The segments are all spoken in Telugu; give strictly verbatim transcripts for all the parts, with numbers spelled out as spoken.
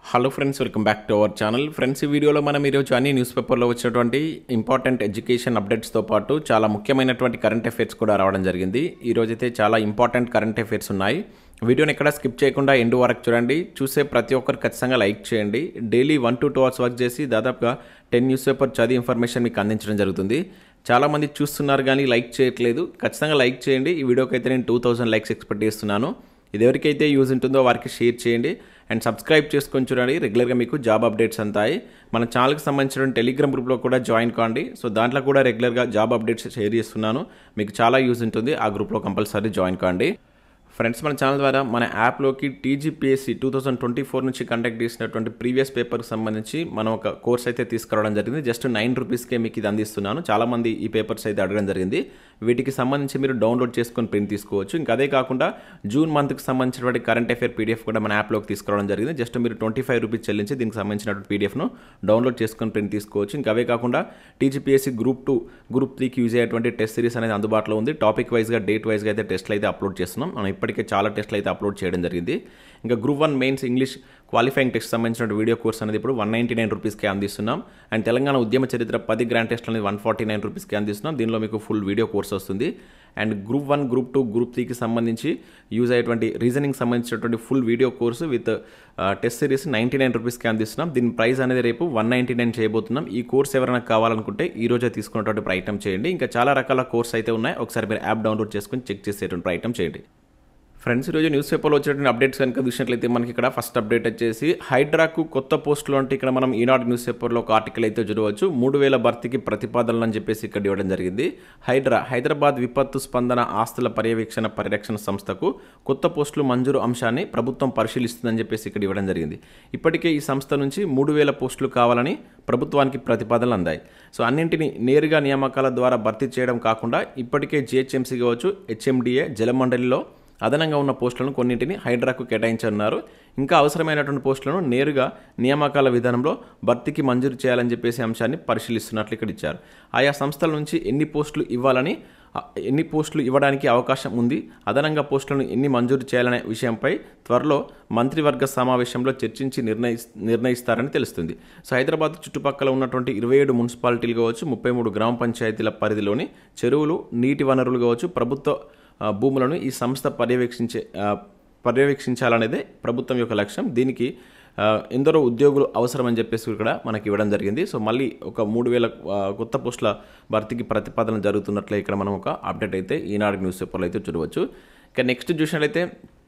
Hello friends, welcome back to our channel. Friends, ఈ వీడియోలో మనం ఈరోజు అన్ని న్యూస్ పేపర్లో వచ్చినటువంటి ఇంపార్టెంట్ ఎడ్యుకేషన్ అప్డేట్స్తో పాటు చాలా ముఖ్యమైనటువంటి కరెంట్ అఫైర్స్ కూడా రావడం జరిగింది. ఈరోజు అయితే చాలా ఇంపార్టెంట్ కరెంట్ అఫైర్స్ ఉన్నాయి. వీడియోని ఎక్కడ స్కిప్ చేయకుండా ఎండ్ వరకు చూడండి. చూసే ప్రతి ఒక్కరు ఖచ్చితంగా లైక్ చేయండి. Daily one to two hours work చేసి దాదాపుగా టెన్ న్యూస్ పేపర్ చదివి ఇన్ఫర్మేషన్ మీకు అందించడం జరుగుతుంది. చాలామంది చూస్తున్నారు కానీ లైక్ చేయట్లేదు. ఖచ్చితంగా లైక్ చేయండి. ఈ వీడియోకి అయితే నేను టూ థౌసండ్ లైక్స్ ఎక్స్పెక్ట్ చేస్తున్నాను. ఇది ఎవరికైతే యూజ్ ఉంటుందో వారికి షేర్ చేయండి అండ్ సబ్స్క్రైబ్ చేసుకొని చూడండి. రెగ్యులర్గా మీకు జాబ్ అప్డేట్స్ అంతాయి. మన ఛానల్కి సంబంధించిన టెలిగ్రామ్ గ్రూప్లో కూడా జాయిన్ కాండి. సో దాంట్లో కూడా రెగ్యులర్గా జాబ్ అప్డేట్స్ షేర్ చేస్తున్నాను. మీకు చాలా యూజ్ ఉంటుంది. ఆ గ్రూప్లో కంపల్సరీ జాయిన్ కాండి. ఫ్రెండ్స్, మన ఛానల్ ద్వారా మన యాప్లోకి TGPSC two thousand twenty four నుంచి కండక్ట్ చేసినటువంటి ప్రీవియస్ పేపర్కి సంబంధించి మనం ఒక కోర్స్ అయితే తీసుకురావడం జరిగింది. జస్ట్ నైన్ రూపీస్కే మీకు ఇది అందిస్తున్నాను. చాలామంది ఈ పేపర్స్ అయితే అడగడం జరిగింది. వీటికి సంబంధించి మీరు డౌన్లోడ్ చేసుకొని ప్రింట్ తీసుకోవచ్చు. ఇంకా అదే కాకుండా జూన్ మంత్కి సంబంధించినటువంటి కరెంట్ అఫైర్ పీడిఎఫ్ కూడా మన యాప్లోకి తీసుకురావడం జరిగింది. జస్ట్ మీరు ట్వంటీ ఫైవ్ రూపీస్ చెల్లించి దీనికి సంబంధించినటువంటి పీడిఎఫ్ను డౌన్లోడ్ చేసుకొని ప్రింట్ తీసుకోవచ్చు. ఇంకా అవే కాకుండా టీజీపీఎస్సీ గ్రూప్ టూ గ్రూప్ త్రీకి యూజ్ అయ్యేటువంటి టెస్ట్ సిరీస్ అనేది అందుబాటులో ఉంది. టాపిక్ వైజ్గా డేట్ వైజ్గా అయితే టెస్ట్లు అయితే అప్లోడ్ చేస్తున్నాం. మనం ఇప్పటికే చాలా టెస్ట్లు అయితే అప్లోడ్ చేయడం జరిగింది. ఇంకా group one mains English qualifying test సంబంధించిన వీడియో కోర్స్ అనేది ఇప్పుడు వన్ నైంటీ నైన్ రూపీస్కి అందిస్తున్నాం. అండ్ తెలంగాణ ఉద్యమ చరిత్ర పది గ్రాండ్ టెస్ట్లు అనేది వన్ ఫార్టీ నైన్ రూపీస్కి అందిస్తున్నాం. దీనిలో మీకు ఫుల్ వీడియో కోర్స్ వస్తుంది. And group one group two group త్రీకి సంబంధించి యూజ్ అయ్యేటువంటి రీజనింగ్ సంబంధించినటువంటి full video course with test series ninety nine రూపీస్కి అందిస్తున్నాం. దీని ప్రైస్ అనేది రేపు వన్ నైంటీ నైన్ చేయబోతున్నాం. ఈ కోర్స్ ఎవరైనా కావాలనుకుంటే ఈ రోజే తీసుకున్నటువంటి ప్రయత్నం చేయండి. ఇంకా చాలా రకాల కోర్స్ అయితే ఉన్నాయి. ఒకసారి మీరు యాప్ డౌన్లోడ్ చేసుకుని చెక్ చేసేటువంటి ప్రయత్నం చేయండి. ఫ్రెండ్స్, ఈరోజు న్యూస్ పేపర్లో వచ్చినటువంటి అప్డేట్స్ కనుక చూసినట్లయితే మనకి ఇక్కడ ఫస్ట్ అప్డేట్ వచ్చేసి హైడ్రాకు కొత్త పోస్టులు అంటే ఇక్కడ మనం ఈనాడు న్యూస్ పేపర్లో ఒక ఆర్టికల్ అయితే చూడవచ్చు. మూడు వేల భర్తీకి ప్రతిపాదనలు అని చెప్పేసి ఇక్కడ ఇవ్వడం జరిగింది. హైడ్రా హైదరాబాద్ విపత్తు స్పందన ఆస్తుల పర్యవేక్షణ పరిరక్షణ సంస్థకు కొత్త పోస్టులు మంజూరు అంశాన్ని ప్రభుత్వం పరిశీలిస్తుందని చెప్పేసి ఇక్కడ ఇవ్వడం జరిగింది. ఇప్పటికే ఈ సంస్థ నుంచి మూడు వేల పోస్టులు కావాలని ప్రభుత్వానికి ప్రతిపాదనలు అందాయి. సో అన్నింటినీ నేరుగా నియామకాల ద్వారా భర్తీ చేయడం కాకుండా ఇప్పటికే జిహెచ్ఎంసీ కావచ్చు, హెచ్ఎండిఏ, జలమండలిలో అదనంగా ఉన్న పోస్టులను కొన్నింటిని హైడ్రాకు కేటాయించనున్నారు. ఇంకా అవసరమైనటువంటి పోస్టులను నేరుగా నియామకాల విధానంలో భర్తీకి మంజూరు చేయాలని చెప్పేసి అంశాన్ని పరిశీలిస్తున్నట్లు ఇక్కడ ఇచ్చారు. ఆయా సంస్థల నుంచి ఎన్ని పోస్టులు ఇవ్వాలని ఎన్ని పోస్టులు ఇవ్వడానికి అవకాశం ఉంది, అదనంగా పోస్టులను ఎన్ని మంజూరు చేయాలనే విషయంపై త్వరలో మంత్రివర్గ సమావేశంలో చర్చించి నిర్ణయి నిర్ణయిస్తారని తెలుస్తుంది. సో హైదరాబాద్ చుట్టుపక్కల ఉన్నటువంటి ఇరవై ఏడు మున్సిపాలిటీలు కావచ్చు, ముప్పై మూడు గ్రామ పంచాయతీల పరిధిలోని చెరువులు, నీటి వనరులు కావచ్చు, ప్రభుత్వ భూములను ఈ సంస్థ పర్యవేక్షించే పర్యవేక్షించాలనేదే ప్రభుత్వం యొక్క లక్ష్యం. దీనికి ఎందరో ఉద్యోగులు అవసరమని చెప్పేసి ఇక్కడ మనకి ఇవ్వడం జరిగింది. సో మళ్ళీ ఒక మూడు వేల కొత్త పోస్టుల భర్తీకి ప్రతిపాదన జరుగుతున్నట్లే ఇక్కడ మనం ఒక అప్డేట్ అయితే ఈనాడు న్యూస్ పేపర్లో అయితే చూడవచ్చు. ఇక నెక్స్ట్ చూసినట్లయితే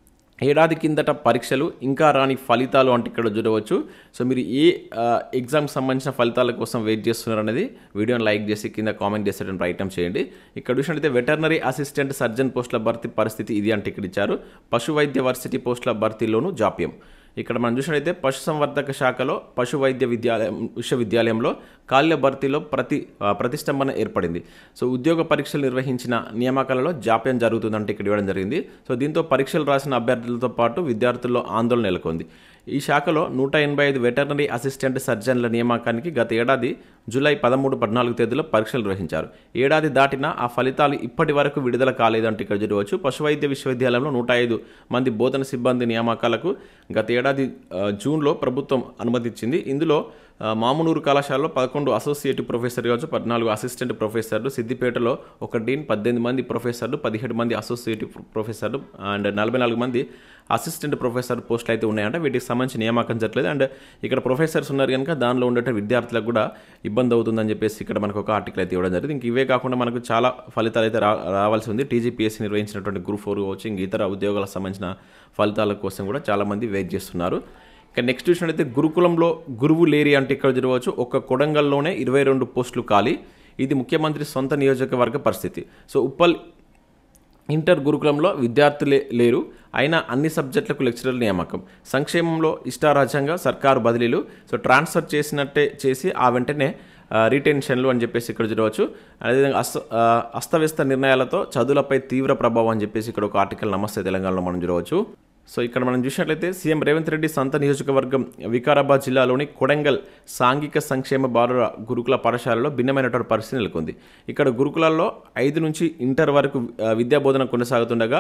ఏడాది కిందట పరీక్షలు ఇంకా రాని ఫలితాలు అంటే ఇక్కడ చూడవచ్చు. సో మీరు ఏ ఎగ్జామ్కి సంబంధించిన ఫలితాల కోసం వెయిట్ చేస్తున్నారు అనేది వీడియోని లైక్ చేసి కింద కామెంట్ చేసేటువంటి ప్రయత్నం చేయండి. ఇక్కడ చూసినట్లయితే వెటర్నరీ అసిస్టెంట్ సర్జన్ పోస్టుల భర్తీ పరిస్థితి ఇది అంటే ఇక్కడ ఇచ్చారు. పశు వైద్య వర్సిటీ పోస్టుల భర్తీలోనూ జాప్యం. ఇక్కడ మనం చూసినట్లయితే పశుసంవర్ధక శాఖలో పశు వైద్య విద్యాలయం విశ్వవిద్యాలయంలో ఖాళీల భర్తీలో ప్రతి ప్రతిష్టంభన ఏర్పడింది. సో ఉద్యోగ పరీక్షలు నిర్వహించిన నియామకాలలో జాప్యం జరుగుతుందంటే ఇక్కడ ఇవ్వడం జరిగింది. సో దీంతో పరీక్షలు రాసిన అభ్యర్థులతో పాటు విద్యార్థుల్లో ఆందోళన నెలకొంది. ఈ శాఖలో నూట ఎనభై ఐదు వెటర్నరీ అసిస్టెంట్ సర్జన్ల నియామకానికి గత ఏడాది జూలై పదమూడు పద్నాలుగు తేదీలో పరీక్షలు నిర్వహించారు. ఏడాది దాటినా ఆ ఫలితాలు ఇప్పటి వరకు విడుదల కాలేదంటే ఇక్కడ చూడవచ్చు. పశువైద్య విశ్వవిద్యాలయంలో నూట ఐదు మంది బోధన సిబ్బంది నియామకాలకు గత ఏడాది జూన్లో ప్రభుత్వం అనుమతిచ్చింది. ఇందులో మామునూరు కళాశాలలో పదకొండు అసోసియేటివ్ ప్రొఫెసర్ కావచ్చు, పద్నాలుగు అసిస్టెంట్ ప్రొఫెసర్లు, సిద్దిపేటలో ఒక డీన్, పద్దెనిమిది మంది ప్రొఫెసర్లు, పదిహేడు మంది అసోసియేటివ్ ప్రొఫెసర్లు అండ్ నలభై నాలుగు మంది అసిస్టెంట్ ప్రొఫెసర్ పోస్టులు అయితే ఉన్నాయంట. వీటికి సంబంధించి నియామకం జరగలేదు. అండ్ ఇక్కడ ప్రొఫెసర్స్ ఉన్నారు కనుక దానిలో ఉండే విద్యార్థులకు కూడా ఇబ్బంది అవుతుందని చెప్పేసి ఇక్కడ మనకు ఒక ఆర్టికల్ అయితే ఇవ్వడం జరిగింది. ఇంక ఇవే కాకుండా మనకు చాలా ఫలితాలు అయితే రా రావాల్సి ఉంది. టీజీపీఎస్సీ నిర్వహించినటువంటి గ్రూప్ ఫోర్ కావచ్చు, ఇంక ఇతర ఉద్యోగాలకు సంబంధించిన ఫలితాల కోసం కూడా చాలామంది వెయిట్ చేస్తున్నారు. ఇక నెక్స్ట్ చూసినట్లయితే గురుకులంలో గురువు లేరి అంటే ఇక్కడ చూడవచ్చు. ఒక కొడంగల్లోనే ఇరవై రెండు పోస్టులు ఖాళీ. ఇది ముఖ్యమంత్రి సొంత నియోజకవర్గ పరిస్థితి. సో ఉప్పల్ ఇంటర్ గురుకులంలో విద్యార్థులే లేరు, అయినా అన్ని సబ్జెక్టులకు లెక్చరర్ నియామకం. సంక్షేమంలో ఇష్టారాజ్యంగా సర్కారు బదిలీలు. సో ట్రాన్స్ఫర్ చేసినట్టే చేసి ఆ వెంటనే రిటెన్షన్లు అని చెప్పేసి ఇక్కడ చూడవచ్చు. అదేవిధంగా అస్త అస్తవ్యస్త నిర్ణయాలతో చదువులపై తీవ్ర ప్రభావం అని చెప్పేసి ఇక్కడ ఒక ఆర్టికల్ నమస్తే తెలంగాణలో మనం చూడవచ్చు. సో ఇక్కడ మనం చూసినట్లయితే సీఎం రేవంత్ రెడ్డి సొంత నియోజకవర్గం వికారాబాద్ జిల్లాలోని కొడంగల్ సాంఘిక సంక్షేమ బాలుర గురుకుల పాఠశాలలో భిన్నమైనటువంటి పరిస్థితి నెలకొంది. ఇక్కడ గురుకులాల్లో ఐదు నుంచి ఇంటర్ వరకు విద్యాబోధన కొనసాగుతుండగా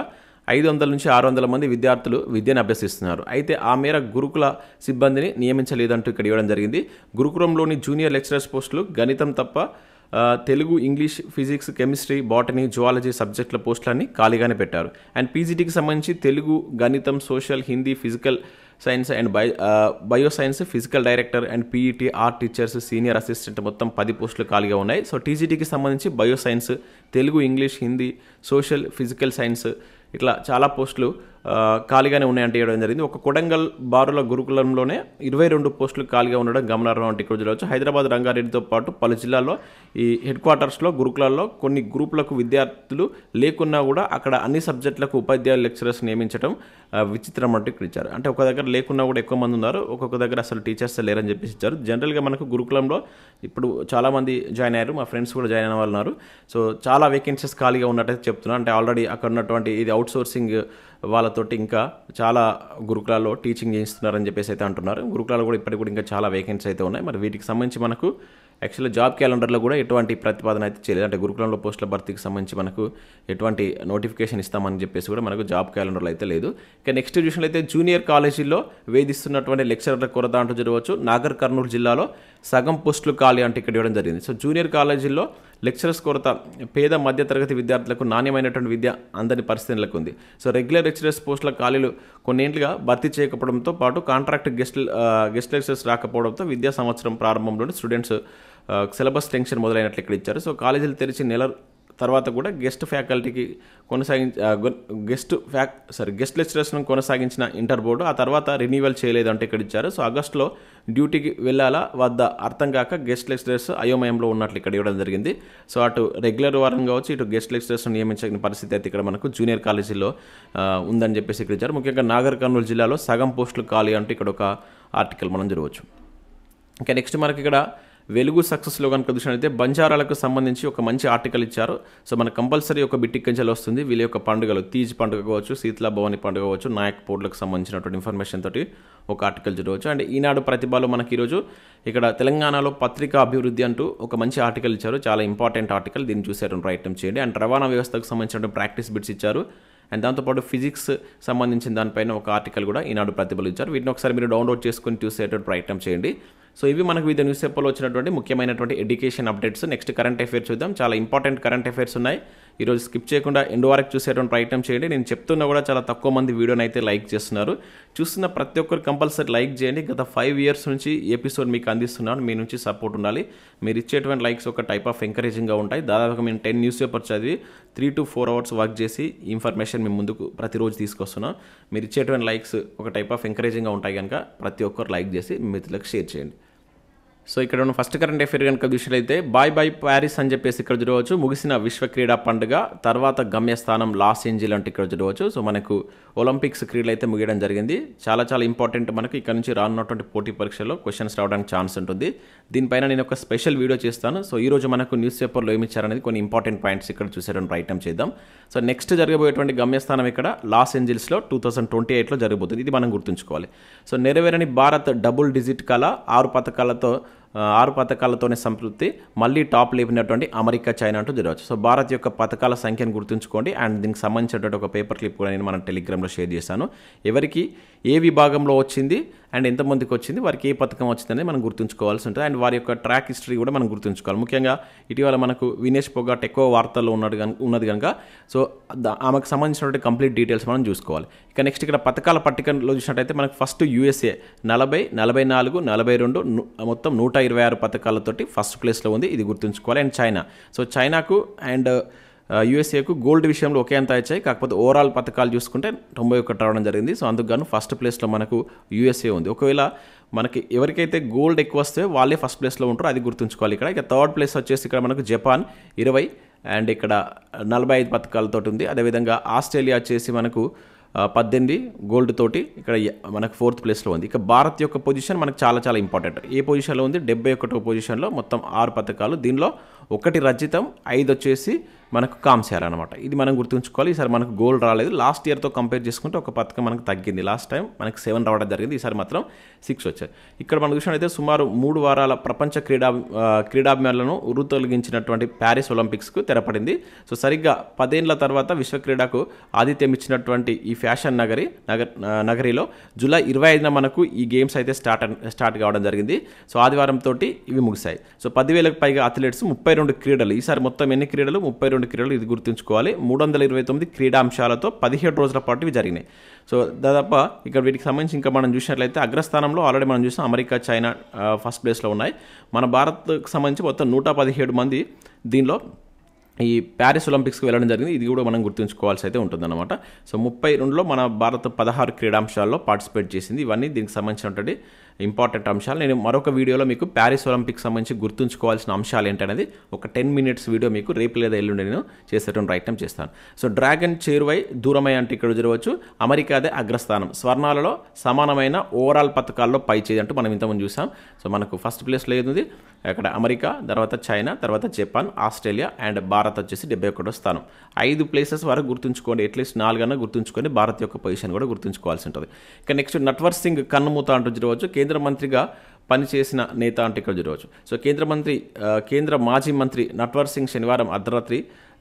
ఐదు వందల నుంచి ఆరు వందల మంది విద్యార్థులు విద్యను అభ్యసిస్తున్నారు. అయితే ఆ మేర గురుకుల సిబ్బందిని నియమించలేదంటూ ఇక్కడ ఇవ్వడం జరిగింది. గురుకులంలోని జూనియర్ లెక్చరర్స్ పోస్టులు గణితం తప్ప Telugu, English, physics, chemistry, botany, zoology సబ్జెక్టుల పోస్టులన్నీ ఖాళీగానే పెట్టారు. అండ్ పీజీటీకి సంబంధించి తెలుగు, గణితం, social, Hindi, physical science and bio bio science, physical director and PET, art teachers, senior assistant మొత్తం పది పోస్టులు ఖాళీగా ఉన్నాయి. సో టీజీటీకి సంబంధించి bio science, Telugu, English, Hindi, social, physical science ఇట్లా చాలా పోస్టులు ఖాళీగానే ఉన్నాయంటే ఇవ్వడం జరిగింది. ఒక కొడంగల్ బారుల గురుకులంలోనే ఇరవై రెండు పోస్టులు ఖాళీగా ఉండడం గమనార్హం అంటే ఇక్కడ చూడవచ్చు. హైదరాబాద్, రంగారెడ్డితో పాటు పలు జిల్లాల్లో ఈ హెడ్ క్వార్టర్స్లో గురుకులాల్లో కొన్ని గ్రూపులకు విద్యార్థులు లేకున్నా కూడా అక్కడ అన్ని సబ్జెక్టులకు ఉపాధ్యాయులు, లెక్చరర్స్ నియమించడం విచిత్రం అంటే ఇక్కడ ఇచ్చారు. అంటే ఒక దగ్గర లేకున్నా కూడా ఎక్కువ మంది ఉన్నారు, ఒక్కొక్క దగ్గర అసలు టీచర్స్ లేరని చెప్పేసి ఇచ్చారు. జనరల్గా మనకు గురుకులంలో ఇప్పుడు చాలామంది జాయిన్ అయ్యారు, మా ఫ్రెండ్స్ కూడా జాయిన్ అయిన వాళ్ళు ఉన్నారు. సో చాలా వేకెన్సీస్ ఖాళీగా ఉన్నట్టయితే చెప్తున్నారు. అంటే ఆల్రెడీ అక్కడ ఉన్నటువంటి ఇది అవుట్ సోర్సింగ్ వాళ్ళతోటి ఇంకా చాలా గురుకులాల్లో టీచింగ్ చేయిస్తున్నారని చెప్పేసి అయితే అంటున్నారు. గురుకులాల్లో కూడా ఇప్పటికి కూడా ఇంకా చాలా వేకెన్సీ అయితే ఉన్నాయి. మరి వీటికి సంబంధించి మనకు యాక్చువల్గా జాబ్ క్యాలెండర్లో కూడా ఎటువంటి ప్రతిపాదన అయితే చేయలేదు. అంటే గురుకులంలో పోస్టుల భర్తీకి సంబంధించి మనకు ఎటువంటి నోటిఫికేషన్ ఇస్తామని చెప్పేసి కూడా మనకు జాబ్ క్యాలెండర్లో అయితే లేదు. ఇక నెక్స్ట్ విషయంలో అయితే జూనియర్ కాలేజీల్లో వేధిస్తున్నటువంటి లెక్చరర్ల కొరత అంటూ జరగవచ్చు. నాగర్ కర్నూలు జిల్లాలో సగం పోస్టులు ఖాళీ అంటే ఇక్కడ ఇవ్వడం జరిగింది. సో జూనియర్ కాలేజీల్లో లెక్చరర్స్ కొరత, పేద మధ్యతరగతి విద్యార్థులకు నాణ్యమైనటువంటి విద్య అందని పరిస్థితి నెలకొంది. సో రెగ్యులర్ లెక్చరర్స్ పోస్టుల ఖాళీలు కొన్నేంట్లుగా భర్తీ చేయకపోవడంతో పాటు కాంట్రాక్ట్ గెస్ట్ గెస్ట్ లెక్చరర్స్ రాకపోవడంతో విద్యా సంవత్సరం ప్రారంభంలోనే స్టూడెంట్స్ సిలబస్ టెన్షన్ మొదలైనట్లు ఇక్కడ ఇచ్చారు. సో కాలేజీలు తెరిచి నెల తర్వాత కూడా గెస్ట్ ఫ్యాకల్టీకి కొనసాగించ గెస్ట్ ఫ్యాక్ సారీ గెస్ట్ లెక్చరర్స్ను కొనసాగించిన ఇంటర్ బోర్డు ఆ తర్వాత రెన్యువల్ చేయలేదు అంటే ఇక్కడ ఇచ్చారు. సో ఆగస్టులో డ్యూటీకి వెళ్ళాలా వద్ద అర్థం కాక గెస్ట్ లెక్చరర్స్ అయోమయంలో ఉన్నట్లు ఇక్కడ ఇవ్వడం జరిగింది. సో అటు రెగ్యులర్ వారం కావచ్చు, ఇటు గెస్ట్ లెక్చరర్స్ నియమించిన పరిస్థితి అయితే ఇక్కడ మనకు జూనియర్ కాలేజీలో ఉందని చెప్పేసి ఇక్కడ ఇచ్చారు. ముఖ్యంగా నాగర్ కర్నూలు జిల్లాలో సగం పోస్టులు ఖాళీ అంటే ఇక్కడ ఒక ఆర్టికల్ మనం జరగవచ్చు. ఇంకా నెక్స్ట్ మనకి ఇక్కడ వెలుగు సక్సెస్లో కనుక చూసినట్లయితే బంజారాలకు సంబంధించి ఒక మంచి ఆర్టికల్ ఇచ్చారు. సో మనకు కంపల్సరీ ఒక బిట్ ఇక్కంచెలు వస్తుంది. వీళ్ళ యొక్క పండుగలు తీజ్ పండుగ కావచ్చు, శీతలా భవాని పండుగ కావచ్చు, నాయక్ పోర్ట్లకు సంబంధించినటువంటి ఇన్ఫర్మేషన్ తోటి ఒక ఆర్టికల్ చూడవచ్చు. అండ్ ఈనాడు ప్రతిభలో మనకి ఈరోజు ఇక్కడ తెలంగాణలో పత్రికా అభివృద్ధి అంటూ ఒక మంచి ఆర్టికల్ ఇచ్చారు. చాలా ఇంపార్టెంట్ ఆర్టికల్, దీన్ని చూసేటం ప్రయత్నం చేయండి. అండ్ రవాణా వ్యవస్థకు సంబంధించిన ప్రాక్టీస్ బిట్స్ ఇచ్చారు. అండ్ దాంతోపాటు ఫిజిక్స్ సంబంధించిన దానిపైన ఒక ఆర్టికల్ కూడా ఈనాడు ప్రతిభలు ఇచ్చారు. వీటిని ఒకసారి మీరు డౌన్లోడ్ చేసుకొని చూసేటువంటి ప్రయత్నం చేయండి. సో ఇవి మనకు వివిధ న్యూస్ పేపర్లో వచ్చినటువంటి ముఖ్యమైనటువంటి education updates. Next current affairs చూద్దాం. చాలా ఇంపార్టెంట్ కరెంట్ అఫైర్స్ ఉన్నాయి. ఈరోజు స్కిప్ చేయకుండా ఎండ్ వరకు చూసేటువంటి ప్రయత్నం చేయండి. నేను చెప్తున్నా కూడా చాలా తక్కువ మంది వీడియోని అయితే లైక్ చేస్తున్నారు. చూస్తున్న ప్రతి ఒక్కరు కంపల్సరీ లైక్ చేయండి. గత ఫైవ్ ఇయర్స్ నుంచి ఎపిసోడ్ మీకు అందిస్తున్నాను, మీ నుంచి సపోర్ట్ ఉండాలి. మీరు ఇచ్చేటువంటి లైక్స్ ఒక టైప్ ఆఫ్ ఎంకరేజింగ్గా ఉంటాయి. దాదాపుగా మేము టెన్ న్యూస్ పేపర్ చదివి three to four hours work చేసి ఇన్ఫర్మేషన్ మేము ముందుకు ప్రతిరోజు తీసుకొస్తున్నాం. మీరు ఇచ్చేటువంటి లైక్స్ ఒక టైప్ ఆఫ్ ఎంకరేజింగ్గా ఉంటాయి కనుక ప్రతి ఒక్కరు లైక్ చేసి మీ మిత్రులకు షేర్ చేయండి. సో ఇక్కడ ఉన్న ఫస్ట్ కరెంట్ అఫైర్ కనుక చూసినట్లయితే బాయ్ బాయ్ ప్యారిస్ అని చెప్పేసి ఇక్కడ చూడవచ్చు. ముగిసిన విశ్వ క్రీడా పండుగ తర్వాత గమ్యస్థానం లాస్ ఏంజిల్ అంటే ఇక్కడ చూడవచ్చు. సో మనకు ఒలింపిక్స్ క్రీడలు అయితే ముగియడం జరిగింది. చాలా చాలా ఇంపార్టెంట్. మనకు ఇక్కడ నుంచి రానున్నటువంటి పోటీ పరీక్షలో క్వశ్చన్స్ రావడానికి ఛాన్స్ ఉంటుంది. దీనిపైన నేను ఒక స్పెషల్ వీడియో చేస్తాను. సో ఈరోజు మనకు న్యూస్ పేపర్లో ఏమి ఇచ్చారనేది కొన్ని ఇంపార్టెంట్ పాయింట్స్ ఇక్కడ చూసేటువంటి ప్రయత్నం చేద్దాం. సో నెక్స్ట్ జరగబోయేటువంటి గమ్యస్థానం ఇక్కడ లాస్ ఏంజిల్స్లో టూ థౌసండ్ ట్వంటీ ఎయిట్లో జరగబోతుంది. ఇది మనం గుర్తుంచుకోవాలి. సో నెరవేరని భారత్ డబుల్ డిజిట్ కళ ఆరు పథకాలతో ఆరు పథకాలతోనే సంతృప్తి, మళ్ళీ టాప్ లేపినటువంటి అమెరికా, చైనా అంటూ జరగవచ్చు. సో భారత్ యొక్క పథకాల సంఖ్యను గుర్తుంచుకోండి. అండ్ దీనికి సంబంధించినటువంటి ఒక పేపర్ క్లిప్ కూడా నేను మన టెలిగ్రామ్లో షేర్ చేశాను. ఎవరికి ఏ విభాగంలో వచ్చింది అండ్ ఎంతమందికి వచ్చింది, వారికి ఏ పథకం వచ్చిందని మనం గుర్తుంచుకోవాల్సి ఉంటుంది. అండ్ వారి యొక్క ట్రాక్ హిస్టరీ కూడా మనం గుర్తుంచుకోవాలి. ముఖ్యంగా ఇటీవల మనకు వినేష్ పొగాట్ ఎక్కువ వార్తల్లో ఉన్నది కనుక ఉన్నది కనుక సో ఆమెకు సంబంధించినటువంటి కంప్లీట్ డీటెయిల్స్ మనం చూసుకోవాలి. ఇక నెక్స్ట్ ఇక్కడ పథకాల పట్టికలో చూసినట్టయితే మనకు ఫస్ట్ యూఎస్ఏ నలభై నలభై నాలుగు నలభై రెండు మొత్తం నూట ఇరవై ఆరు పథకాలతోటి ఫస్ట్ ప్లేస్లో ఉంది. ఇది గుర్తుంచుకోవాలి. అండ్ చైనా, సో చైనాకు అండ్ యూఎస్ఏకు గోల్డ్ విషయంలో ఒకే అంతా వచ్చాయి. కాకపోతే ఓవరాల్ పథకాలు చూసుకుంటే తొంభై ఒకటి రావడం జరిగింది. సో అందుకు గాను ఫస్ట్ ప్లేస్లో మనకు యూఎస్ఏ ఉంది. ఒకవేళ మనకి ఎవరికైతే గోల్డ్ ఎక్కువ వస్తే వాళ్ళే ఫస్ట్ ప్లేస్లో ఉంటారో అది గుర్తుంచుకోవాలి. ఇక్కడ ఇక థర్డ్ ప్లేస్ వచ్చేసి ఇక్కడ మనకు జపాన్ ఇరవై అండ్ ఇక్కడ నలభై ఐదు పథకాలతో ఉంది. అదేవిధంగా ఆస్ట్రేలియా వచ్చేసి మనకు పద్దెనిమిది గోల్డ్ తోటి ఇక్కడ మనకు ఫోర్త్ ప్లేస్లో ఉంది. ఇక భారత్ యొక్క పొజిషన్ మనకు చాలా చాలా ఇంపార్టెంట్. ఏ పొజిషన్లో ఉంది? డెబ్బై ఒకటో పొజిషన్లో మొత్తం ఆరు పథకాలు. దీనిలో ఒకటి రజితం, ఐదు వచ్చేసి మనకు కాంస్యాలు అనమాట. ఇది మనం గుర్తుంచుకోవాలి. ఈసారి మనకు గోల్డ్ రాలేదు. లాస్ట్ ఇయర్తో కంపేర్ చేసుకుంటే ఒక పథకం మనకు తగ్గింది. లాస్ట్ టైం మనకు సెవెన్ రావడం జరిగింది, ఈసారి మాత్రం సిక్స్ వచ్చాయి. ఇక్కడ మనం చూసినట్లయితే సుమారు మూడు వారాల ప్రపంచ క్రీడా క్రీడాభిమానులను ఉరు తొలగించినటువంటి ప్యారిస్ ఒలింపిక్స్కు తెరపడింది. సో సరిగ్గా పదేళ్ల తర్వాత విశ్వ క్రీడకు ఆతిథ్యం ఇచ్చినటువంటి ఈ ఫ్యాషన్ నగరి నగర్ నగరిలో జూలై ఇరవై ఐదున మనకు ఈ గేమ్స్ అయితే స్టార్ట్ స్టార్ట్ కావడం జరిగింది. సో ఆదివారం తోటి ఇవి ముగిశాయి. సో పదివేలకు పైగా అథ్లెట్స్, ముప్పై రెండు క్రీడలు. ఈసారి మొత్తం ఎన్ని క్రీడలు? ముప్పై రెండు క్రీడలు. ఇది గుర్తుంచుకోవాలి. మూడు వందల ఇరవై తొమ్మిది క్రీడాంశాలతో పదిహేడు రోజుల పాటు ఇవి జరిగినాయి. సో దాదాపు ఇక్కడ వీటికి సంబంధించి ఇంకా మనం చూసినట్లయితే అగ్రస్థానంలో ఆల్రెడీ మనం చూసాం అమెరికా, చైనా ఫస్ట్ ప్లేస్లో ఉన్నాయి. మన భారత్కు సంబంధించి మొత్తం నూట పదిహేడు మంది దీనిలో ఈ ప్యారిస్ ఒలింపిక్స్కి వెళ్ళడం జరిగింది. ఇది కూడా మనం గుర్తుంచుకోవాల్సి అయితే ఉంటుందన్నమాట. సో ముప్పై రెండులో మన భారత్ పదహారు క్రీడాంశాల్లో పార్టిసిపేట్ చేసింది. ఇవన్నీ దీనికి సంబంధించినటువంటి ఇంపార్టెంట్ అంశాలు. నేను మరొక వీడియోలో మీకు ప్యారిస్ ఒలింపిక్స్ సంబంధించి గుర్తుంచుకోవాల్సిన అంశాలు ఏంటనేది ఒక టెన్ మినిట్స్ వీడియో మీకు రేపు లేదా ఎల్లుండి నేను చేసేటువంటి ప్రయత్నం చేస్తాను. సో డ్రాగన్ చేరువై దూరమై అంటే ఇక్కడ జరగవచ్చు. అమెరికాదే అగ్రస్థానం. స్వర్ణాలలో సమానమైన ఓవరాల్ పథకాల్లో పై చేయి అంటూ మనం ఇంతకుముందు చూసాం. సో మనకు ఫస్ట్ ప్లేస్లో ఏది? అక్కడ అమెరికా, తర్వాత చైనా, తర్వాత జపాన్, ఆస్ట్రేలియా అండ్ భారత్ వచ్చేసి డెబ్బై ఒకటో స్థానం. ఐదు ప్లేసెస్ వరకు గుర్తుంచుకోండి. అట్లీస్ట్ నాలుగన్నా గుర్తుంచుకొని భారత్ యొక్క పొజిషన్ కూడా గుర్తుంచుకోవాల్సి ఉంటుంది. ఇక నెక్స్ట్ నట్వర్ సింగ్ కన్నుమూత అంటూ జరగవచ్చు. కేంద్ర మంత్రిగా పనిచేసిన నేత అంటే ఇక్కడ జరగవచ్చు. సో కేంద్ర మంత్రి కేంద్ర మాజీ మంత్రి నట్వర్ సింగ్ శనివారం అర్ధరాత్రి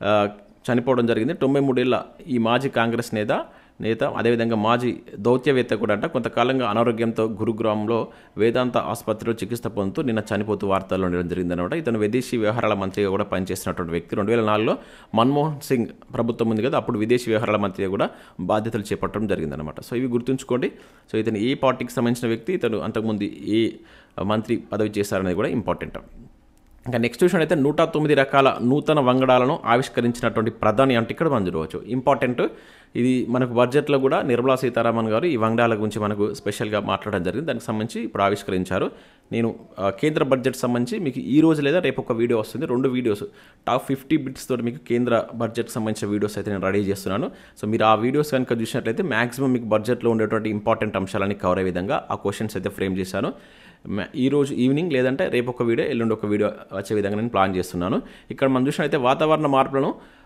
చనిపోవడం జరిగింది. తొంభై మూడేళ్ల ఈ మాజీ కాంగ్రెస్ నేత నేత అదేవిధంగా మాజీ దౌత్యవేత్త కూడా అంట కొంతకాలంగా అనారోగ్యంతో గురుగ్రామంలో వేదాంత ఆసుపత్రిలో చికిత్స పొందుతూ నిన్న చనిపోతూ వార్తల్లో ఉండడం జరిగిందనమాట. ఇతను విదేశీ వ్యవహారాల మంత్రిగా కూడా పనిచేసినటువంటి వ్యక్తి. రెండు వేల నాలుగులో మన్మోహన్ సింగ్ ప్రభుత్వం ఉంది కదా, అప్పుడు విదేశీ వ్యవహారాల మంత్రిగా కూడా బాధ్యతలు చేపట్టడం జరిగిందనమాట. సో ఇవి గుర్తుంచుకోండి. సో ఇతను ఏ పార్టీకి సంబంధించిన వ్యక్తి, ఇతను అంతకుముందు ఏ మంత్రి పదవి చేశారనేది కూడా ఇంపార్టెంట్. ఇంకా నెక్స్ట్ విషయం అయితే నూట తొమ్మిది రకాల నూతన వంగడాలను ఆవిష్కరించినటువంటి ప్రధాని అంటే ఇక్కడ మనం చూడవచ్చు. ఇంపార్టెంట్. ఇది మనకు బడ్జెట్లో కూడా నిర్మలా సీతారామన్ గారు ఈ వంగడాల గురించి మనకు స్పెషల్గా మాట్లాడడం జరిగింది. దానికి సంబంధించి ఇప్పుడు ఆవిష్కరించారు. నేను కేంద్ర బడ్జెట్ సంబంధించి మీకు ఈ రోజు లేదా రేపు ఒక వీడియో వస్తుంది. రెండు వీడియోస్ టాప్ ఫిఫ్టీ బిట్స్ తోటి మీకు కేంద్ర బడ్జెట్కి సంబంధించిన వీడియోస్ అయితే నేను రెడీ చేస్తున్నాను. సో మీరు ఆ వీడియోస్ కనుక చూసినట్లయితే మ్యాక్సిమం మీకు బడ్జెట్లో ఉండేటువంటి ఇంపార్టెంట్ అంశాలని కవర్ అయ్యే విధంగా ఆ క్వశ్చన్స్ అయితే ఫ్రేమ్ చేశాను. ఈరోజు ఈవినింగ్ లేదంటే రేపు ఒక వీడియో, ఎల్లుండి ఒక వీడియో వచ్చే విధంగా నేను ప్లాన్ చేస్తున్నాను. ఇక్కడ మనం చూసినట్లయితే వాతావరణ మార్పులను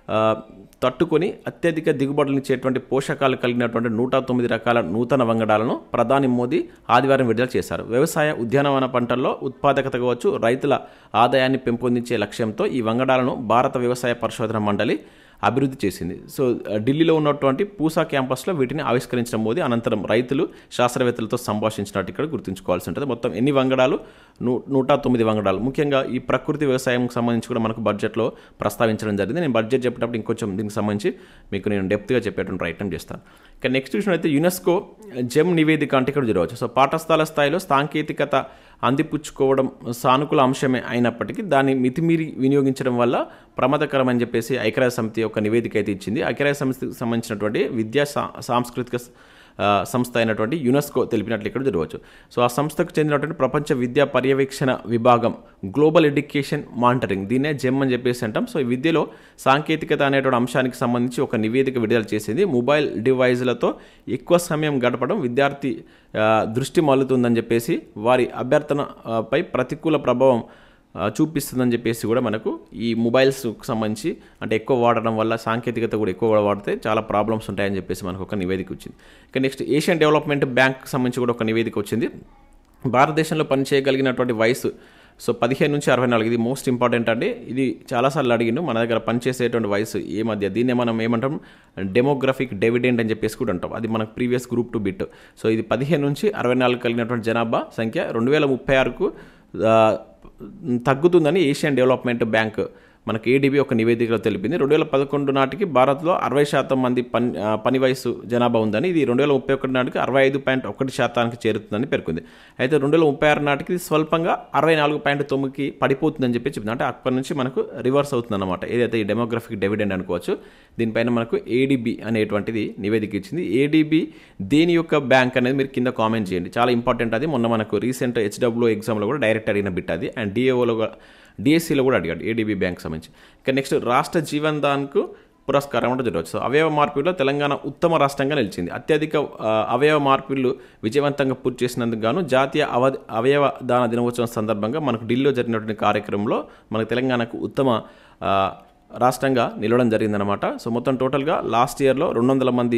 తట్టుకొని అత్యధిక దిగుబడులు ఇచ్చేటువంటి పోషకాలు కలిగినటువంటి నూట తొమ్మిది రకాల నూతన వంగడాలను ప్రధాని మోదీ ఆదివారం విడుదల చేశారు. వ్యవసాయ ఉద్యానవన పంటల్లో ఉత్పాదకత కావచ్చు, రైతుల ఆదాయాన్ని పెంపొందించే లక్ష్యంతో ఈ వంగడాలను భారత వ్యవసాయ పరిశోధన మండలి అభివృద్ధి చేసింది. సో ఢిల్లీలో ఉన్నటువంటి పూసా క్యాంపస్లో వీటిని ఆవిష్కరించిన మోదీ అనంతరం రైతులు, శాస్త్రవేత్తలతో సంభాషించినట్టు ఇక్కడ గుర్తుంచుకోవాల్సి ఉంటుంది. మొత్తం ఎన్ని వంగడాలు? నూ నూట తొమ్మిది వంగడాలు. ముఖ్యంగా ఈ ప్రకృతి వ్యవసాయంకి సంబంధించి కూడా మనకు బడ్జెట్లో ప్రస్తావించడం జరిగింది. నేను బడ్జెట్ చెప్పేటప్పుడు ఇంకొంచెం దీనికి సంబంధించి మీకు నేను డెప్త్గా చెప్పేటువంటి ప్రయత్నం చేస్తాను. ఇక నెక్స్ట్ విషయం అయితే యునెస్కో జెమ్ నివేదిక అంటే ఇక్కడ చూడవచ్చు. సో పాఠశాల స్థాయిలో సాంకేతికత అందిపుచ్చుకోవడం సానుకూల అంశమే అయినప్పటికీ దాన్ని మితిమీరి వినియోగించడం వల్ల ప్రమాదకరం అని చెప్పేసి ఐక్యరాజ్య సమితి ఒక నివేదిక అయితే ఇచ్చింది. ఐక్యరాజ్య సమితికి సంబంధించినటువంటి విద్యా సాంస్కృతిక సంస్థ అయినటువంటి యునెస్కో తెలిపినట్లు ఇక్కడ జరగవచ్చు. సో ఆ సంస్థకు చెందినటువంటి ప్రపంచ విద్యా పర్యవేక్షణ విభాగం గ్లోబల్ ఎడ్యుకేషన్ మానిటరింగ్, దీన్నే జెమ్ అని చెప్పేసి అంటాం. సో ఈ విద్యలో సాంకేతికత అనేటువంటి అంశానికి సంబంధించి ఒక నివేదిక విడుదల చేసింది. మొబైల్ డివైజ్లతో ఎక్కువ సమయం గడపడం విద్యార్థి దృష్టి మల్లుతుందని చెప్పేసి, వారి అభ్యర్థనపై ప్రతికూల ప్రభావం చూపిస్తుందని చెప్పేసి కూడా మనకు ఈ మొబైల్స్కి సంబంధించి అంటే ఎక్కువ వాడడం వల్ల సాంకేతికత కూడా ఎక్కువ వాడితే చాలా ప్రాబ్లమ్స్ ఉంటాయని చెప్పేసి మనకు ఒక నివేదిక వచ్చింది. ఇక నెక్స్ట్ ఏషియన్ డెవలప్మెంట్ బ్యాంక్ సంబంధించి కూడా ఒక నివేదిక వచ్చింది. భారతదేశంలో పనిచేయగలిగినటువంటి వయసు సో పదిహేను నుంచి అరవై నాలుగు ఇది మోస్ట్ ఇంపార్టెంట్ అండి. ఇది చాలాసార్లు అడిగిండు మన దగ్గర పనిచేసేటువంటి వయసు ఏ మధ్య, దీన్నే మనం ఏమంటాం డెమోగ్రఫిక్ డివిడెండ్ అని చెప్పేసి కూడా అంటాం. అది మనకు previous group two bit. So ఇది పదిహేను నుంచి అరవై నాలుగు కలిగినటువంటి జనాభా సంఖ్య రెండు వేల ముప్పై ఆరుకు తగ్గుతుందని ఏషియన్ డెవలప్మెంట్ బ్యాంక్ మనకి ఏడీబీ ఒక నివేదికలో తెలిపింది. రెండు వేల పదకొండు నాటికి భారత్లో అరవై శాతం మంది పని పని వయసు జనాభా ఉందని, ఇది రెండు వేల ముప్పై ఒకటి నాటికి అరవై ఐదు పాయింట్ ఒకటి శాతానికి చేరుతుందని పేర్కొంది. అయితే రెండు వేల ముప్పై ఆరు నాటికి ఇది స్వల్పంగా అరవై నాలుగు పాయింట్ తొమ్మిదికి పడిపోతుందని చెప్పి చెప్పింది. అంటే అక్కడి నుంచి మనకు రివర్స్ అవుతుంది అనమాట, ఏదైతే ఈ డెమోగ్రఫిక్ డివిడెండ్ అనుకోవచ్చు. దీనిపైన మనకు ఏడీబీ అనేటువంటిది నివేదిక ఇచ్చింది. ఏడీబీ దేని యొక్క బ్యాంక్ అనేది మీరు కింద కామెంట్ చేయండి, చాలా ఇంపార్టెంట్. అది మొన్న మనకు రీసెంట్ హెచ్డబ్ల్యూ ఎగ్జామ్లో కూడా డైరెక్ట్ అడిగిన బిట్ అది, అండ్ డిఏఓలో డిఎస్సీలో కూడా అడిగాడు ఏడీబీ బ్యాంక్ సంబంధించి. ఇక నెక్స్ట్ రాష్ట్ర జీవన్ దాన్కు పురస్కారం అంటే జరగవచ్చు. సో అవయవ మార్పిడిలో తెలంగాణ ఉత్తమ రాష్ట్రంగా నిలిచింది. అత్యధిక అవయవ మార్పిళ్లు విజయవంతంగా పూర్తి చేసినందుకు గాను జాతీయ అవ అవయవ దాన దినోత్సవం సందర్భంగా మనకు ఢిల్లీలో జరిగినటువంటి కార్యక్రమంలో మనకు తెలంగాణకు ఉత్తమ రాష్ట్రంగా నిలవడం జరిగిందనమాట. సో మొత్తం టోటల్గా లాస్ట్ ఇయర్లో రెండు వందల మంది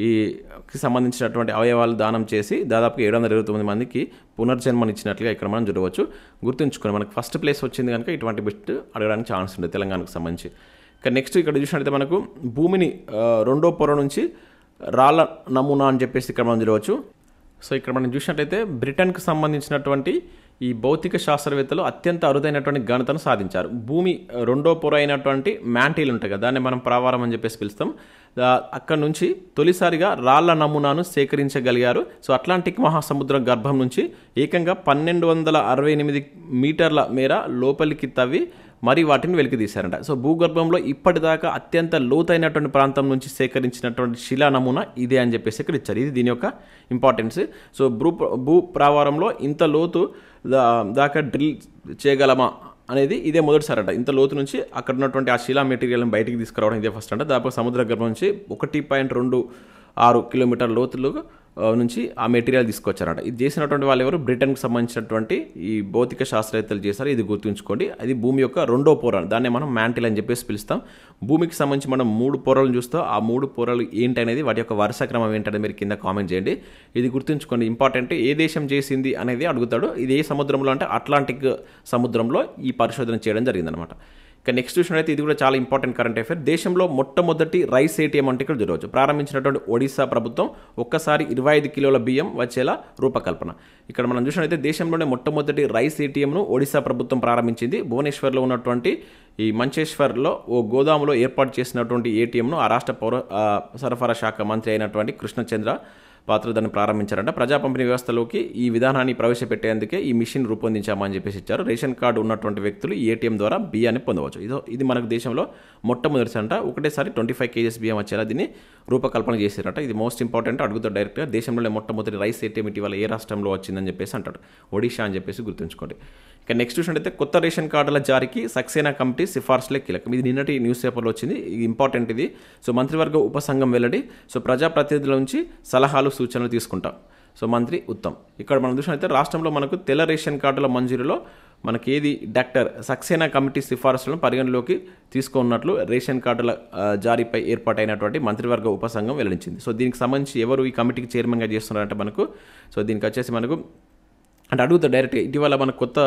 ఈకి సంబంధించినటువంటి అవయవాలు దానం చేసి దాదాపుగా ఏడు వందల ఇరవై తొమ్మిది మందికి పునర్జన్మనిచ్చినట్లుగా ఇక్కడ మనం చూడవచ్చు. గుర్తుంచుకొని మనకు ఫస్ట్ ప్లేస్ వచ్చింది కనుక ఇటువంటి బిట్ అడగడానికి ఛాన్స్ ఉంది తెలంగాణకు సంబంధించి. ఇక నెక్స్ట్ ఇక్కడ చూసినట్లయితే మనకు భూమిని రెండో పొర నుంచి రాళ్ళ నమూనా అని చెప్పేసి ఇక్కడ మనం చూడవచ్చు. సో ఇక్కడ మనం చూసినట్లయితే బ్రిటన్కు సంబంధించినటువంటి ఈ భౌతిక శాస్త్రవేత్తలు అత్యంత అరుదైనటువంటి ఘనతను సాధించారు. భూమి రెండో పొర అయినటువంటి మ్యాంటీలు ఉంటాయి కదా, దాన్ని మనం ప్రావారం అని చెప్పేసి పిలుస్తాం. అక్కడ నుంచి తొలిసారిగా రాళ్ల నమూనాను సేకరించగలిగారు. సో అట్లాంటిక్ మహాసముద్రం గర్భం నుంచి ఏకంగా పన్నెండు వందల అరవై ఎనిమిది మీటర్ల మేర లోపలికి తవ్వి మరి వాటిని వెలికి తీశారంట. సో భూగర్భంలో ఇప్పటిదాకా అత్యంత లోతైనటువంటి ప్రాంతం నుంచి సేకరించినటువంటి శిలా నమూనా ఇదే అని చెప్పేసి ఇక్కడ ఇచ్చారు. ఇది దీని యొక్క ఇంపార్టెన్స్. సో భూ భూ ప్రావారంలో ఇంత లోతు దా దాకా డ్రిల్ చేయగలమా అనేది ఇదే మొదటిసారి అంట. ఇంత లోతు నుంచి అక్కడ ఉన్నటువంటి ఆ శిలా మెటీరియల్ని బయటికి తీసుకురావడం ఇదే ఫస్ట్ అంట. దాదాపు సముద్ర గర్భం నుంచి ఒకటి పాయింట్ రెండు ఆరు కిలోమీటర్ లోతులు నుంచి ఆ మెటీరియల్ తీసుకొచ్చారట. ఇది చేసినటువంటి వాళ్ళు ఎవరు? బ్రిటన్కి సంబంధించినటువంటి ఈ భౌతిక శాస్త్రవేత్తలు చేశారు. ఇది గుర్తుంచుకోండి. అది భూమి యొక్క రెండో పొర, దాన్నే మనం మ్యాంటిల్ అని చెప్పేసి పిలుస్తాం. భూమికి సంబంధించి మనం మూడు పొరలు చూస్తాం. ఆ మూడు పొరలు ఏంటనేది, వాటి యొక్క వరుస క్రమం ఏంటనేది మీరు కింద కామెంట్ చేయండి. ఇది గుర్తుంచుకోండి, ఇంపార్టెంట్. ఏ దేశం చేసింది అనేది అడుగుతాడు. ఇది ఏ సముద్రంలో అంటే అట్లాంటిక్ సముద్రంలో ఈ పరిశోధన చేయడం జరిగిందనమాట. ఇక నెక్స్ట్ చూసినట్లయితే ఇది కూడా చాలా ఇంపార్టెంట్ కరెంట్ అఫేర్. దేశంలో మొట్టమొదటి రైస్ ఏటీఎం అంటే ఇక్కడ చూడవచ్చు. ప్రారంభించినటువంటి ఒడిశా ప్రభుత్వం ఒక్కసారి ఇరవై ఐదు కిలోల బియ్యం వచ్చేలా రూపకల్పన. ఇక్కడ మనం చూసినట్లయితే దేశంలోనే మొట్టమొదటి రైస్ ఏటీఎంను ఒడిశా ప్రభుత్వం ప్రారంభించింది. భువనేశ్వర్లో ఉన్నటువంటి ఈ మంచేశ్వర్లో ఓ గోదాములో ఏర్పాటు చేసినటువంటి ఏటీఎంను ఆ రాష్ట్ర పౌర సరఫరా శాఖ మంత్రి అయినటువంటి కృష్ణచంద్ర పాత్ర దాన్ని ప్రారంభించారంట. ప్రజా పంపిణీ వ్యవస్థలోకి ఈ విధానాన్ని ప్రవేశపెట్టేందుకే ఈ మిషన్ రూపొందించామని చెప్పేసి ఇచ్చారు. రేషన్ కార్డు ఉన్నటువంటి వ్యక్తులు ఈ ఏటీఎం ద్వారా బియ్యాన్ని పొందవచ్చు. ఇదో ఇది మనకు దేశంలో మొట్టమొదటి అంట. ఒకటేసారి ట్వంటీ ఫైవ్ కేజీస్ బియ్యం వచ్చేలా దీన్ని రూపకల్పన చేశారట. ఇది మోస్ట్ ఇంపార్టెంట్. అడుగుతారు డైరెక్ట్గా, దేశంలోనే మొట్టమొదటి రైస్ ఏటీఎం ఇటీవల ఏ రాష్ట్రంలో వచ్చిందని చెప్పేసి అంటాడు. ఒడిషా అని చెప్పేసి గుర్తుంచుకోండి. ఇక నెక్స్ట్ చూసినట్టయితే కొత్త రేషన్ కార్డుల జారీకి సక్సేనా కమిటీ సిఫార్సులే కీలకం. ఇది నిన్నటి న్యూస్ పేపర్లో వచ్చింది. ఇది ఇంపార్టెంట్. ఇది సో మంత్రివర్గ ఉపసంఘం వెల్లడి. సో ప్రజాప్రతినిధుల నుంచి సలహాలు సూచనలు తీసుకుంటాం. సో మంత్రి ఉత్తమ్. ఇక్కడ మనం చూసినట్లయితే రాష్ట్రంలో మనకు తెల్ల రేషన్ కార్డుల మంజూరులో మనకి ఏది డాక్టర్ సక్సేనా కమిటీ సిఫార్సులను పరిగణలోకి తీసుకున్నట్లు రేషన్ కార్డుల జారీపై ఏర్పాటైనటువంటి మంత్రివర్గ ఉపసంఘం వెల్లడించింది. సో దీనికి సంబంధించి ఎవరు ఈ కమిటీకి చైర్మన్గా చేస్తున్నారంటే మనకు, సో దీనికి వచ్చేసి మనకు అంటే అడుగుతా డైరెక్ట్గా, ఇటీవల మనకు కొత్త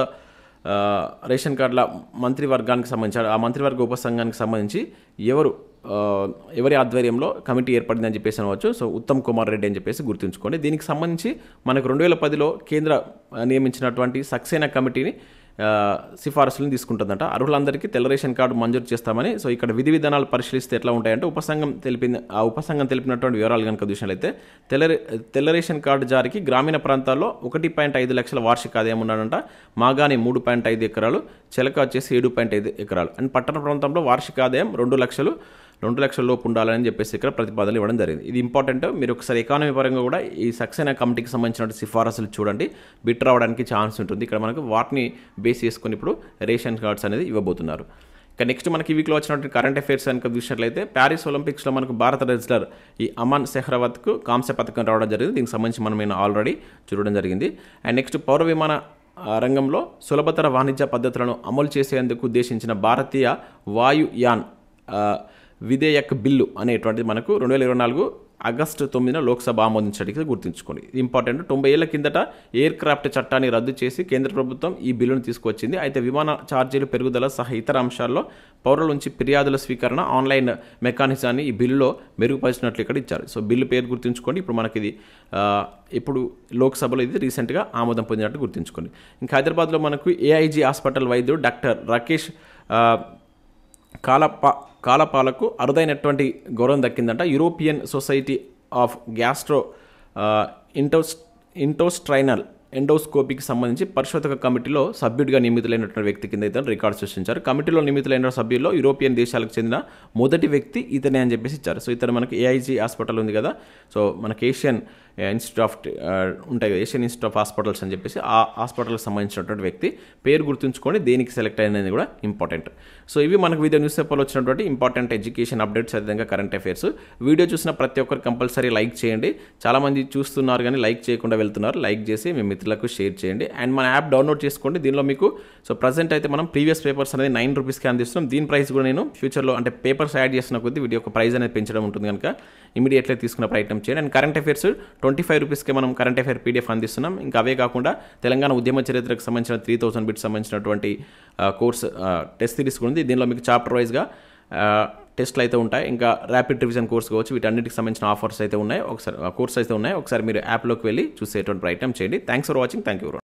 రేషన్ కార్డుల మంత్రివర్గానికి సంబంధించి ఆ మంత్రివర్గ ఉపసంఘానికి సంబంధించి ఎవరు ఎవరి ఆధ్వర్యంలో కమిటీ ఏర్పడిందని చెప్పేసి అనవచ్చు. సో ఉత్తమ్ కుమార్ రెడ్డి అని చెప్పేసి గుర్తుంచుకోండి. దీనికి సంబంధించి మనకు రెండు వేల పదిలో కేంద్ర నియమించినటువంటి సక్సేనా కమిటీని సిఫారసులను తీసుకుంటుందంట. అర్హులందరికీ తెల్ల రేషన్ కార్డు మంజూరు చేస్తామని. సో ఇక్కడ విధి విధానాలు పరిశీలిస్తే ఎట్లా ఉంటాయంటే ఉపసంఘం తెలిపింది ఆ ఉపసంఘం తెలిపినటువంటి వివరాలు కనుక చూసినట్లయితే తెల్ల తెల్ల రేషన్ కార్డు జారీకి గ్రామీణ ప్రాంతాల్లో ఒకటి పాయింట్ ఐదు లక్షల వార్షిక ఆదాయం ఉన్నాడంట. మాగాని మూడు పాయింట్ ఐదు ఎకరాలు, చెలక వచ్చేసి ఏడు పాయింట్ ఐదు ఎకరాలు అండ్ పట్టణ ప్రాంతంలో వార్షిక ఆదాయం రెండు లక్షలు రెండు లక్షల లోపు ఉండాలని చెప్పేసి ఇక్కడ ప్రతిపాదనలు ఇవ్వడం జరిగింది. ఇది ఇంపార్టెంట్. మీరు ఒకసారి ఎకానమీ పరంగా కూడా ఈ సక్సేనా కమిటీకి సంబంధించిన సిఫారసులు చూడండి. బిట్ రావడానికి ఛాన్స్ ఉంటుంది. ఇక్కడ మనకు వాటిని బేస్ చేసుకుని ఇప్పుడు రేషన్ కార్డ్స్ అనేది ఇవ్వబోతున్నారు. ఇక నెక్స్ట్ మనకి ఈ వీక్లో వచ్చినటువంటి కరెంట్ అఫైర్స్ కనుక చూసినట్లయితే ప్యారిస్ ఒలింపిక్స్లో మనకు భారత రెజ్లర్ ఈ అమన్ సెహ్రవత్కు కాంస్య పథకం రావడం జరిగింది. దీనికి సంబంధించి మనం ఆల్రెడీ చూడడం జరిగింది. అండ్ నెక్స్ట్ పౌర విమాన రంగంలో సులభతర వాణిజ్య పద్ధతులను అమలు చేసేందుకు ఉద్దేశించిన భారతీయ వాయుయాన్ విధేయక్ బిల్లు అనేటువంటిది మనకు రెండు వేల ఇరవై నాలుగు ఆగస్టు తొమ్మిదిన లోక్సభ ఆమోదించడానికి గుర్తుంచుకోండి. ఇది ఇంపార్టెంట్. తొంభై ఏళ్ల కిందట ఎయిర్ క్రాఫ్ట్ చట్టాన్ని రద్దు చేసి కేంద్ర ప్రభుత్వం ఈ బిల్లును తీసుకొచ్చింది. అయితే విమాన ఛార్జీలు పెరుగుదల సహా ఇతర అంశాల్లో పౌరుల నుంచి ఫిర్యాదుల స్వీకరణ ఆన్లైన్ మెకానిజాన్ని ఈ బిల్లులో మెరుగుపరిచినట్లు ఇక్కడ ఇచ్చారు. సో బిల్లు పేరు గుర్తుంచుకోండి. ఇప్పుడు మనకి ఇది ఇప్పుడు లోక్సభలో ఇది రీసెంట్గా ఆమోదం పొందినట్టు గుర్తుంచుకోండి. ఇంకా హైదరాబాద్లో మనకు ఏఐజీ హాస్పిటల్ వైద్యుడు డాక్టర్ రాకేష్ కాలపా కాలపాలకు అరుదైనటువంటి గౌరవం దక్కిందంట. యూరోపియన్ సొసైటీ ఆఫ్ గ్యాస్ట్రో ఇంటోస్ ఇంటోస్ట్రైనల్ ఎండోస్కోపీకి సంబంధించి పరిశోధక కమిటీలో సభ్యుడిగా నియమితులైనటువంటి వ్యక్తి కింద ఇతను రికార్డు సృష్టించారు. కమిటీలో నియమితులైన సభ్యుల్లో యూరోపియన్ దేశాలకు చెందిన మొదటి వ్యక్తి ఇతనే అని చెప్పేసి ఇచ్చారు. సో ఇతను మనకి ఏఐజీ హాస్పిటల్ ఉంది కదా, సో మనకి ఏషియన్ ఇన్స్టిట్యూట్ ఆఫ్ ఉంటాయి కదా, ఏషియన్ ఇన్స్టిట్యూట్ ఆఫ్ హాస్పిటల్స్ అని చెప్పేసి ఆ హాస్పిటల్కి సంబంధించినటువంటి వ్యక్తి పేరు గుర్తుంచుకొని దేనికి సెలెక్ట్ అయినది కూడా ఇంపార్టెంట్. సో ఇవి మనకు వివిధ న్యూస్ పేపర్లో వచ్చినటువంటి ఇంపార్టెంట్ ఎడ్యుకేషన్ అప్డేట్స్, అదేవిధంగా కరెంట్ అఫైర్స్. వీడియో చూసిన ప్రతి ఒక్కరు కంపల్సరీ లైక్ చేయండి. చాలామంది చూస్తున్నారు కానీ లైక్ చేయకుండా వెళ్తున్నారు. లైక్ చేసి మీ మిత్రులకు షేర్ చేయండి. అండ్ మన యాప్ డౌన్లోడ్ చేసుకోండి. దీనిలో మీకు సో ప్రజెంట్ అయితే మనం ప్రీవియస్ పేపర్స్ అనేది నైన్ రూపీస్కి అందిస్తున్నాం. దీని ప్రైస్ కూడా నేను ఫ్యూచర్లో అంటే పేపర్స్ యాడ్ చేసిన కొద్దీ వీడియో ఒక ప్రైస్ అనేది పెంచడం ఉంటుంది కనుక ఇమీడియట్లీ తీసుకునే ప్రయత్నం చేయండి. And current affairs twenty five రూపీస్కి మనం కరెంట్ అఫైర్ పీడిఎఫ్ అందిస్తున్నాం. ఇంకా అవే కాకుండా తెలంగాణ ఉద్యమ చరిత్రకు సంబంధించిన త్రీ థౌసండ్ బిట్స్ సంబంధించినటువంటి కోర్స్ టెస్ట్ సిరీస్ కూడా ఉంది. దీనిలో మీకు చాప్టర్ వైజ్గా టెస్ట్లు అయితే ఉంటాయి. ఇంకా ర్యాపిడ్ రివిజన్ కోర్స్ కావచ్చు, వీటన్నిటికి సంబంధించిన ఆఫర్స్ అయితే ఉన్నాయి. ఒకసారి కోర్స్ అయితే ఉన్నాయి. ఒకసారి మీరు యాప్లోకి వెళ్ళి చూసేటువంటి ప్రయత్నం చేయండి. Thanks for watching. Thank you.